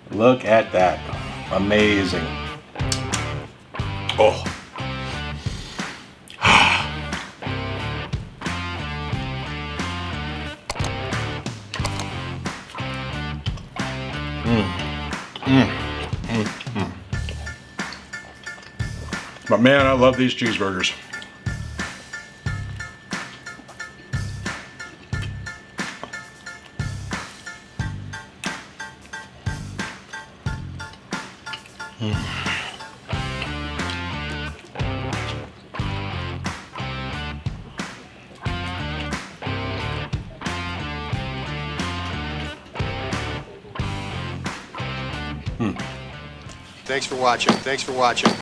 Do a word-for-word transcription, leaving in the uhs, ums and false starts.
Look at that. Amazing. Oh. Mm. Mm. Mm. Mm. But man, I love these cheeseburgers. Mm. Mm. Thanks for watching. Thanks for watching.